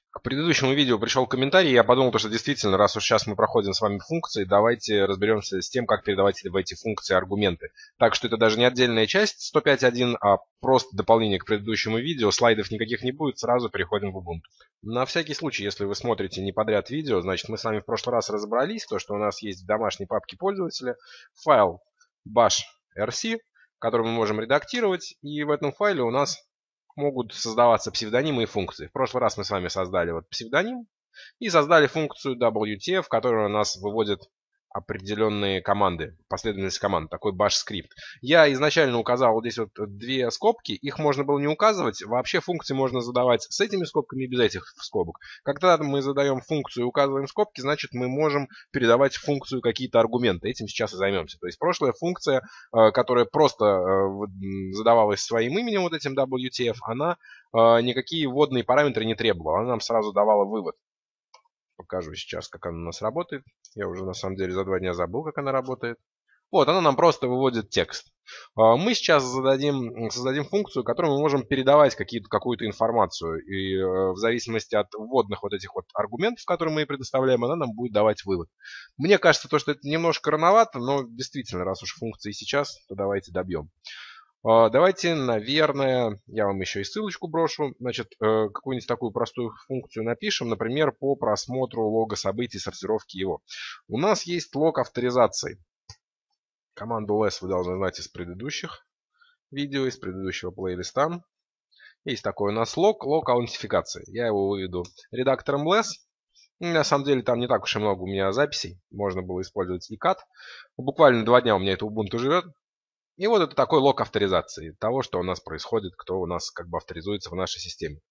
К предыдущему видео пришел комментарий, и я подумал, что действительно, раз уж сейчас мы проходим с вами функции, давайте разберемся с тем, как передавать в эти функции аргументы. Так что это даже не отдельная часть 105.1, а просто дополнение к предыдущему видео. Слайдов никаких не будет, сразу переходим в Ubuntu. На всякий случай, если вы смотрите не подряд видео, значит мы с вами в прошлый раз разобрались, то что у нас есть в домашней папке пользователя файл bash.rc, который мы можем редактировать, и в этом файле у нас могут создаваться псевдонимы и функции. В прошлый раз мы с вами создали вот псевдоним и создали функцию WTF, которая у нас выводит определенные команды, последовательность команд, такой bash скрипт. Я изначально указал вот здесь вот две скобки, их можно было не указывать. Вообще функции можно задавать с этими скобками и без этих скобок. Когда мы задаем функцию и указываем скобки, значит мы можем передавать в функцию какие-то аргументы. Этим сейчас и займемся. То есть прошлая функция, которая просто задавалась своим именем, вот этим WTF, она никакие вводные параметры не требовала. Она нам сразу давала вывод. Покажу сейчас, как она у нас работает. Я уже на самом деле за 2 дня забыл, как она работает. Вот, она нам просто выводит текст. Мы сейчас создадим функцию, которой мы можем передавать какую-то информацию. И в зависимости от вводных вот этих вот аргументов, которые мы ей предоставляем, она нам будет давать вывод. Мне кажется, что это немножко рановато, но действительно, раз уж функции сейчас, то давайте добьем. Давайте, наверное, я вам еще и ссылочку брошу. Значит, какую-нибудь такую простую функцию напишем, например, по просмотру лога событий, сортировки его. У нас есть лог авторизации. Команду less вы должны знать из предыдущих видео, из предыдущего плейлиста. Есть такой у нас лог аутентификации. Я его выведу редактором less. На самом деле там не так уж и много у меня записей. Можно было использовать iCat. Буквально 2 дня у меня это Ubuntu живет. И вот это такой лог авторизации того, что у нас происходит, кто у нас как бы авторизуется в нашей системе.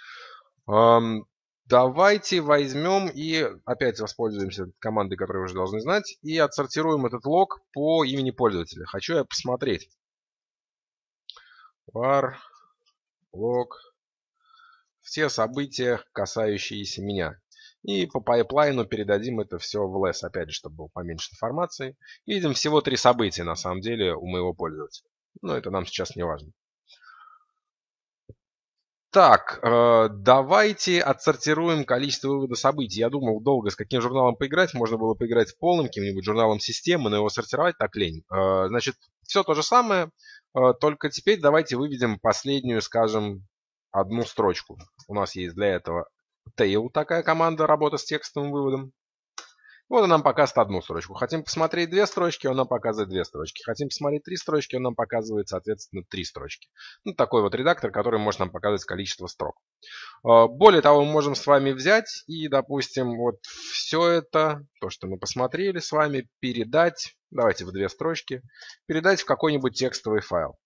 Давайте возьмем и опять воспользуемся командой, которую вы уже должны знать, и отсортируем этот лог по имени пользователя. Хочу я посмотреть. var log все события, касающиеся меня. И по пайплайну передадим это все в less, опять же, чтобы было поменьше информации. И видим всего 3 события, на самом деле, у моего пользователя. Но это нам сейчас не важно. Так, давайте отсортируем количество вывода событий. Я думал долго, с каким журналом поиграть. Можно было поиграть в полным каким-нибудь журналом системы, но его сортировать так лень. Значит, все то же самое, только теперь давайте выведем последнюю, скажем, одну строчку. У нас есть для этого tail, такая команда, работа с текстовым выводом. Вот он нам показывает одну строчку. Хотим посмотреть 2 строчки, он нам показывает 2 строчки. Хотим посмотреть 3 строчки, он нам показывает, соответственно, 3 строчки. Ну, такой вот редактор, который может нам показывать количество строк. Более того, мы можем с вами взять и, допустим, вот все это, то, что мы посмотрели с вами, передать, давайте в 2 строчки, передать в какой-нибудь текстовый файл.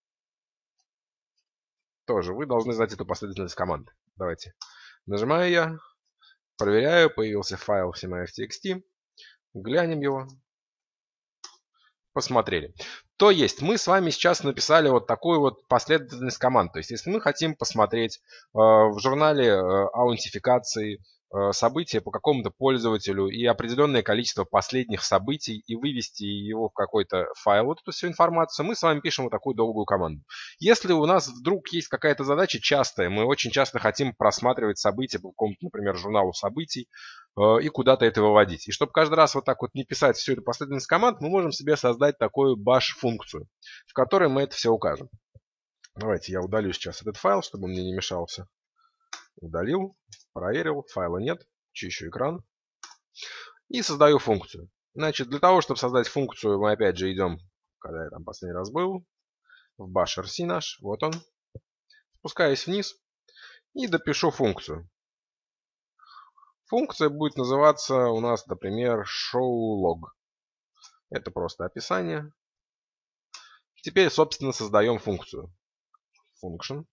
Тоже вы должны знать эту последовательность команд. Давайте. Нажимаю я, проверяю, появился файл CMF.txt. Глянем его. Посмотрели. То есть мы с вами сейчас написали вот такую вот последовательность команд. То есть если мы хотим посмотреть в журнале аутентификации события по какому-то пользователю и определенное количество последних событий и вывести его в какой-то файл, вот эту всю информацию, мы с вами пишем вот такую долгую команду. Если у нас вдруг есть какая-то задача частая, мы очень часто хотим просматривать события по какому-то, например, журналу событий, и куда-то это выводить. И чтобы каждый раз вот так вот не писать всю эту последовательность команд, мы можем себе создать такую bash-функцию, в которой мы это все укажем. Давайте я удалю сейчас этот файл, чтобы он мне не мешался. Удалил, проверил, файла нет, чищу экран. И создаю функцию. Значит, для того, чтобы создать функцию, мы опять же идем, когда я там последний раз был, в bash.rc наш, вот он. Спускаюсь вниз и допишу функцию. Функция будет называться у нас, например, showLog. Это просто описание. Теперь, собственно, создаем функцию. Function.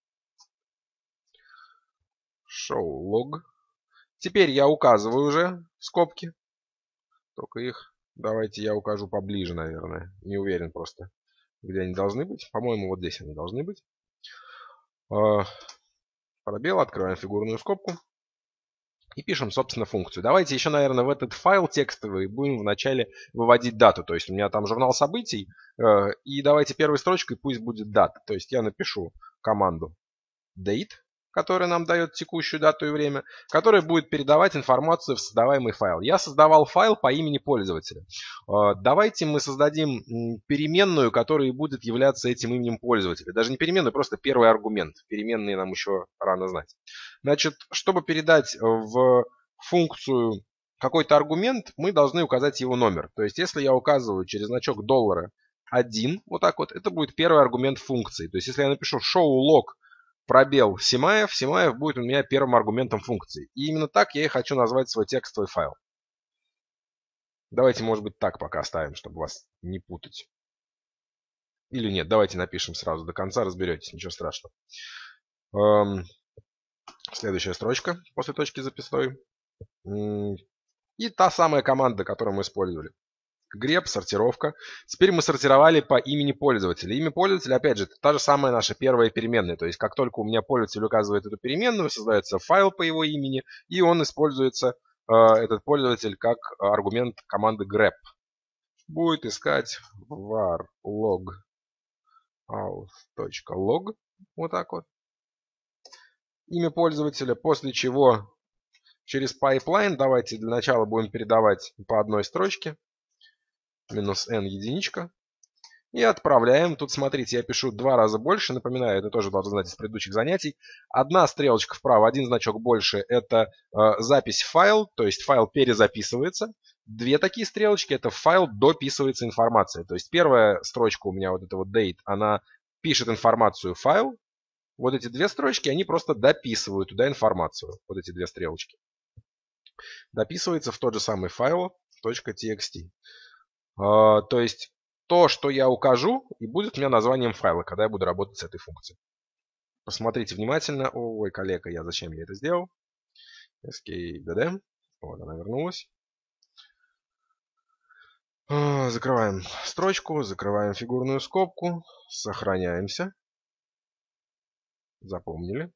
showLog. Теперь я указываю уже скобки. Только их давайте я укажу поближе, наверное. Не уверен просто, где они должны быть. По-моему, вот здесь они должны быть. Пробел, открываем фигурную скобку. И пишем, собственно, функцию. Давайте еще, наверное, в этот файл текстовый будем вначале выводить дату. То есть у меня там журнал событий. И давайте первой строчкой пусть будет дата. То есть я напишу команду date, которое нам дает текущую дату и время, которое будет передавать информацию в создаваемый файл. Я создавал файл по имени пользователя. Давайте мы создадим переменную, которая будет являться этим именем пользователя. Даже не переменную, просто первый аргумент. Переменные нам еще рано знать. Значит, чтобы передать в функцию какой-то аргумент, мы должны указать его номер. То есть, если я указываю через значок $1, вот так вот, это будет первый аргумент функции. То есть, если я напишу showLog пробел Симаев, Симаев будет у меня первым аргументом функции. И именно так я и хочу назвать свой текстовый файл. Давайте, может быть, так пока оставим, чтобы вас не путать. Или нет, давайте напишем сразу до конца, разберетесь, ничего страшного. Следующая строчка после точки запятой. И та самая команда, которую мы использовали. Grep, сортировка. Теперь мы сортировали по имени пользователя. Имя пользователя, опять же, это та же самая наша первая переменная. То есть, как только у меня пользователь указывает эту переменную, создается файл по его имени, и он используется, этот пользователь, как аргумент команды grep. Будет искать var log auth.log. Вот так вот. Имя пользователя, после чего через pipeline давайте для начала будем передавать по одной строчке. -n единичка. И отправляем. Тут, смотрите, я пишу 2 раза больше. Напоминаю, это тоже должны знать из предыдущих занятий. Одна стрелочка вправо, один значок больше. Это запись в файл, то есть файл перезаписывается. Две такие стрелочки, это в файл дописывается информация. То есть первая строчка у меня, вот эта вот date, она пишет информацию в файл. Вот эти две строчки, они просто дописывают туда информацию. Вот эти две стрелочки. Дописывается в тот же самый файл .txt. То есть то, что я укажу, и будет у меня названием файла, когда я буду работать с этой функцией. Посмотрите внимательно. Ой, коллега, зачем я это сделал? skdd. Вот, она вернулась. Закрываем строчку, закрываем фигурную скобку, сохраняемся. Запомнили.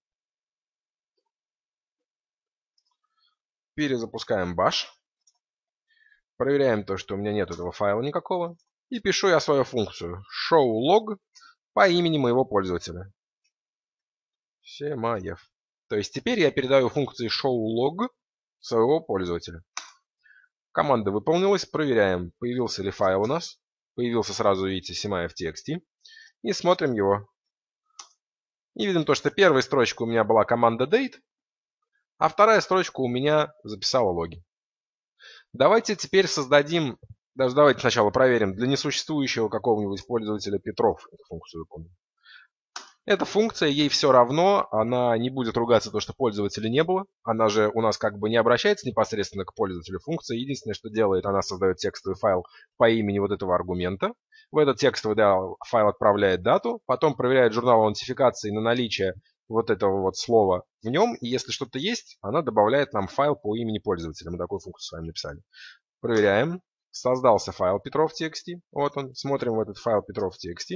Перезапускаем bash. Проверяем то, что у меня нет этого файла никакого. И пишу я свою функцию showLog по имени моего пользователя. Семаев. То есть теперь я передаю функции showLog своего пользователя. Команда выполнилась. Проверяем, появился ли файл у нас. Появился сразу, видите, Симаев.txt. И смотрим его. И видим то, что первая строчка у меня была команда date, а вторая строчка у меня записала логи. Давайте теперь создадим, даже давайте сначала проверим, для несуществующего какого-нибудь пользователя Петров эту функцию выполним. Эта функция, ей все равно, она не будет ругаться то, что пользователя не было. Она же у нас как бы не обращается непосредственно к пользователю функции. Единственное, что делает, она создает текстовый файл по имени вот этого аргумента. В этот текстовый файл отправляет дату, потом проверяет журнал аутентификации на наличие вот этого вот слова в нем. И если что-то есть, она добавляет нам файл по имени пользователя. Мы такую функцию с вами написали. Проверяем. Создался файл Petrov.txt. Вот он. Смотрим в этот файл Petrov.txt.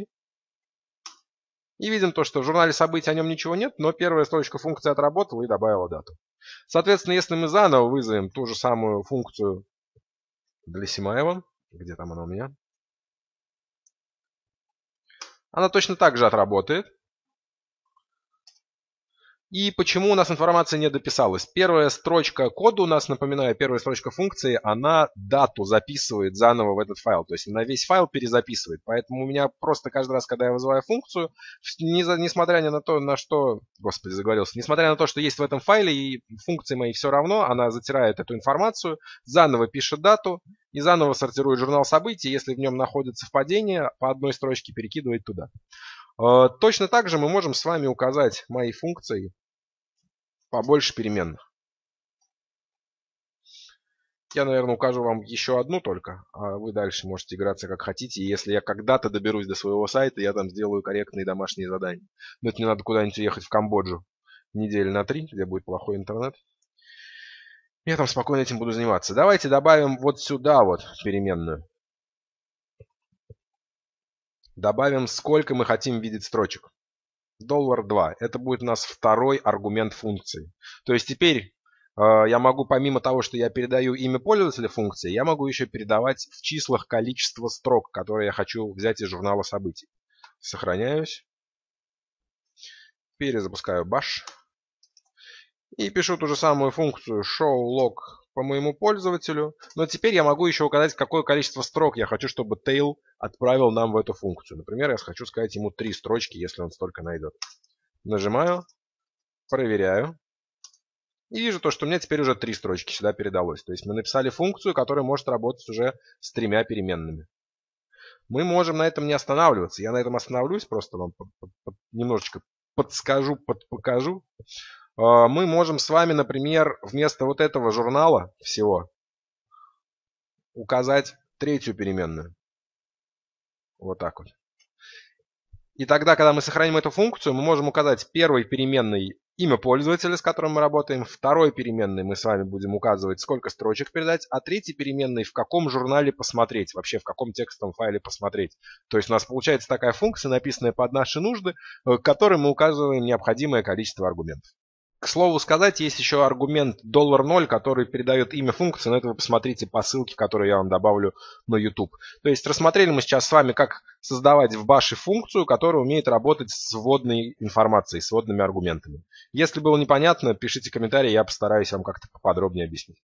И видим то, что в журнале событий о нем ничего нет, но первая строчка функции отработала и добавила дату. Соответственно, если мы заново вызовем ту же самую функцию для Симаева, где там она у меня, она точно так же отработает. И почему у нас информация не дописалась? Первая строчка кода у нас, напоминаю, первая строчка функции, она дату записывает заново в этот файл. То есть она весь файл перезаписывает. Поэтому у меня просто каждый раз, когда я вызываю функцию, несмотря на то, на что... Господи, заговорился. Несмотря на то, что есть в этом файле, и функции мои все равно, она затирает эту информацию, заново пишет дату и заново сортирует журнал событий. Если в нем находится совпадение, по одной строчке перекидывает туда. Точно так же мы можем с вами указать мои функции побольше переменных. Я, наверное, укажу вам еще одну только, а вы дальше можете играться как хотите. И если я когда-то доберусь до своего сайта, я там сделаю корректные домашние задания. Но это не надо куда-нибудь ехать в Камбоджу недели на 3, где будет плохой интернет. Я там спокойно этим буду заниматься. Давайте добавим вот сюда вот переменную. Добавим, сколько мы хотим видеть строчек. $2. Это будет у нас второй аргумент функции. То есть теперь я могу, помимо того, что я передаю имя пользователя функции, я могу еще передавать в числах количество строк, которые я хочу взять из журнала событий. Сохраняюсь. Перезапускаю bash. И пишу ту же самую функцию showLog по моему пользователю. Но теперь я могу еще указать, какое количество строк я хочу, чтобы tail отправил нам в эту функцию. Например, я хочу сказать ему 3 строчки, если он столько найдет. Нажимаю, проверяю. И вижу то, что у меня теперь уже 3 строчки сюда передалось. То есть мы написали функцию, которая может работать уже с 3 переменными. Мы можем на этом не останавливаться. Я на этом остановлюсь, просто вам немножечко подскажу, покажу. Мы можем с вами, например, вместо вот этого журнала всего указать третью переменную. Вот так вот. И тогда, когда мы сохраним эту функцию, мы можем указать первой переменной имя пользователя, с которым мы работаем, второй переменной мы с вами будем указывать, сколько строчек передать, а третьей переменной в каком журнале посмотреть, вообще в каком текстовом файле посмотреть. То есть у нас получается такая функция, написанная под наши нужды, к которой мы указываем необходимое количество аргументов. К слову сказать, есть еще аргумент $0, который передает имя функции, но это вы посмотрите по ссылке, которую я вам добавлю на YouTube. То есть рассмотрели мы сейчас с вами, как создавать в Bash функцию, которая умеет работать с вводной информацией, с вводными аргументами. Если было непонятно, пишите комментарии, я постараюсь вам как-то поподробнее объяснить.